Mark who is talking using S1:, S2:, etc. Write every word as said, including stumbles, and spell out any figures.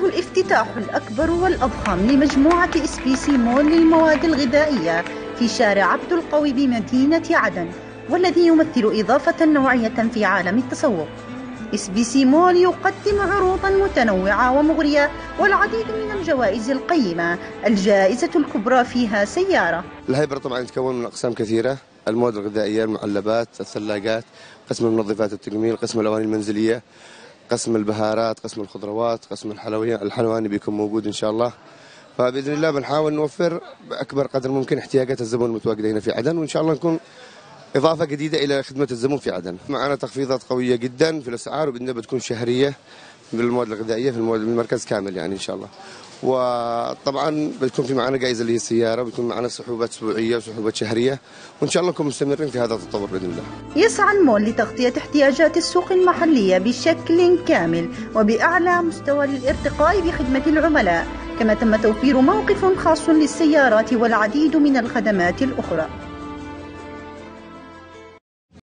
S1: إنه الافتتاح الأكبر والأضخم لمجموعة إس بي سي مول للمواد الغذائية في شارع عبد القوي بمدينة عدن، والذي يمثل إضافة نوعية في عالم التسوق. إس بي سي مول يقدم عروضا متنوعة ومغرية والعديد من الجوائز القيمة، الجائزة الكبرى فيها سيارة.
S2: الهيبر طبعا يتكون من أقسام كثيرة: المواد الغذائية، المعلبات، الثلاجات، قسم المنظفات التجميل، قسم الأواني المنزلية، قسم البهارات، قسم الخضروات، قسم الحلويات الحلواني بيكون موجود إن شاء الله. فبإذن الله بنحاول نوفر بأكبر قدر ممكن احتياجات الزبون المتواجدة هنا في عدن، وإن شاء الله نكون إضافة جديدة إلى خدمة الزبون في عدن. معنا تخفيضات قوية جدا في الأسعار، وبإذن الله بتكون شهرية بالمواد الغذائية في المواد المركز كامل يعني إن شاء الله. وطبعا بتكون في معنا جائزة اللي هي السيارة، بتكون معنا سحوبات أسبوعية وسحوبات شهرية، وإن شاء الله نكون مستمرين في هذا التطور بإذن الله.
S1: يسعى المول لتغطية احتياجات السوق المحلية بشكل كامل وبأعلى مستوى للارتقاء بخدمة العملاء، كما تم توفير موقف خاص للسيارات والعديد من الخدمات الأخرى.